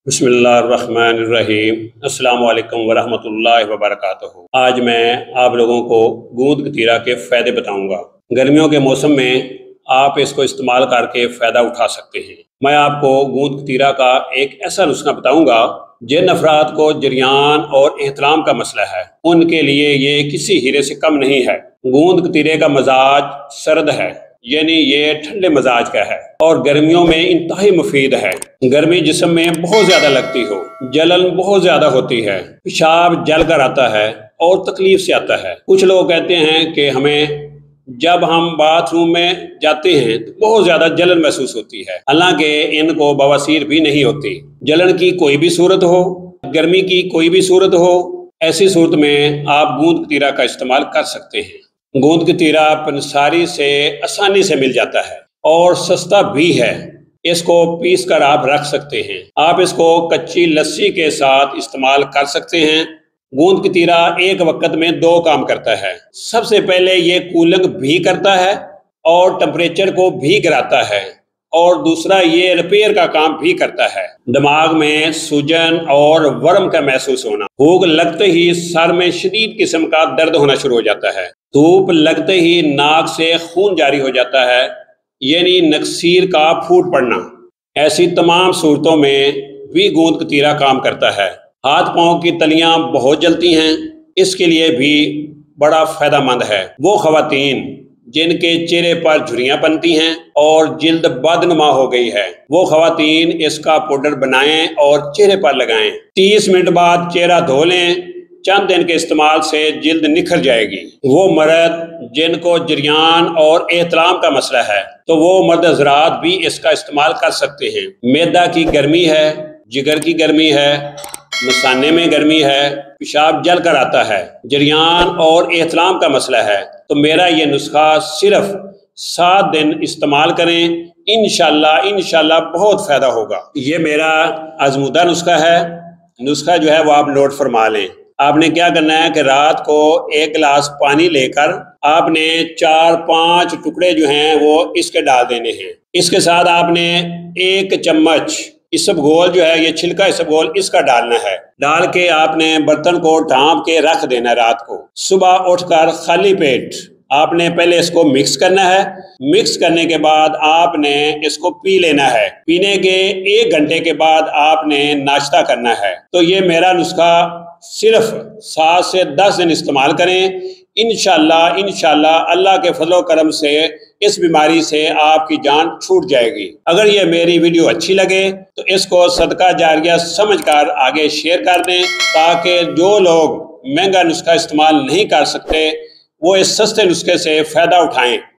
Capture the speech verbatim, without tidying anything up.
बिस्मिल्लाहिर्रहमानिर्रहीम। अस्सलाम वालेकुम वरहमतुल्लाहि वबरकातुहू। आज मैं आप लोगों को गूंद कतीरा के फ़ायदे बताऊंगा। गर्मियों के मौसम में आप इसको इस्तेमाल करके फ़ायदा उठा सकते हैं। मैं आपको गूंद कतीरा का एक ऐसा नुस्खा बताऊंगा जिन अफराद को जरियान और एहतलाम का मसला है, उनके लिए ये किसी हीरे से कम नहीं है। गूंद कतीरे का मजाज सर्द है, यानी ये ठंडे मजाज का है और गर्मियों में इंतहाई मुफीद है। गर्मी जिस्म में बहुत ज्यादा लगती हो, जलन बहुत ज्यादा होती है, पेशाब जल कर आता है और तकलीफ से आता है। कुछ लोग कहते हैं कि हमें जब हम बाथरूम में जाते हैं तो बहुत ज्यादा जलन महसूस होती है, हालांकि इनको बवासीर भी नहीं होती। जलन की कोई भी सूरत हो, गर्मी की कोई भी सूरत हो, ऐसी सूरत में आप गूंद कतीरा का इस्तेमाल कर सकते हैं। गूंद कतीरा पंसारी से आसानी से मिल जाता है और सस्ता भी है। इसको पीस कर आप रख सकते हैं। आप इसको कच्ची लस्सी के साथ इस्तेमाल कर सकते हैं। गूंद कतीरा एक वक्त में दो काम करता है। सबसे पहले ये कूलिंग भी करता है और टेम्परेचर को भी गिराता है, और दूसरा ये रिपेयर का काम भी करता है। दिमाग में सूजन और वर्म का महसूस होना, भूख लगते ही सर में शदीद किस्म का दर्द होना शुरू हो जाता है, धूप लगते ही नाक से खून जारी हो जाता है, यानी नक्सीर का फूट पड़ना, ऐसी तमाम सूरतों में भी गूंद कतीरा काम करता है। हाथ पांव की तलियां बहुत जलती हैं, इसके लिए भी बड़ा फायदेमंद है। वो खवातीन जिनके चेहरे पर झुर्रियां बनती हैं और जिल्द बदनुमा हो गई है, वो खवातीन इसका पाउडर बनाएं और चेहरे पर लगाएं। तीस मिनट बाद चेहरा धो लें। चंद दिन के इस्तेमाल से जिल्द निखर जाएगी। वो मर्द जिनको जरियान और एहतलाम का मसला है, तो वो मर्द हज़रात भी इसका इस्तेमाल कर सकते हैं। मैदा की गर्मी है, जिगर की गर्मी है, मसाने में गर्मी है, पेशाब जल कर आता है, जरियान और एहतलाम का मसला है, तो मेरा ये नुस्खा सिर्फ सात दिन इस्तेमाल करें। इंशाल्लाह इंशाल्लाह बहुत फ़ायदा होगा। ये मेरा आजमूदा नुस्खा है। नुस्खा जो है वो आप नोट फरमा लें। आपने क्या करना है कि रात को एक गिलास पानी लेकर आपने चार पांच टुकड़े जो हैं वो इसके डाल देने हैं। इसके साथ आपने एक चम्मच इसबगोल जो है, ये छिलका इसबगोल, इसका डालना है। डाल के आपने बर्तन को ढांप के रख देना है रात को। सुबह उठकर खाली पेट आपने पहले इसको मिक्स करना है। मिक्स करने के बाद आपने इसको पी लेना है। पीने के एक घंटे के बाद आपने नाश्ता करना है। तो ये मेरा नुस्खा सिर्फ सात से दस दिन इस्तेमाल करें। इंशाल्लाह इंशाल्लाह अल्लाह के फजलो करम से इस बीमारी से आपकी जान छूट जाएगी। अगर ये मेरी वीडियो अच्छी लगे तो इसको सदका जारिया समझकर आगे शेयर कर दें, ताकि जो लोग महंगा नुस्खा इस्तेमाल नहीं कर सकते वो इस सस्ते नुस्खे से फ़ायदा उठाएं।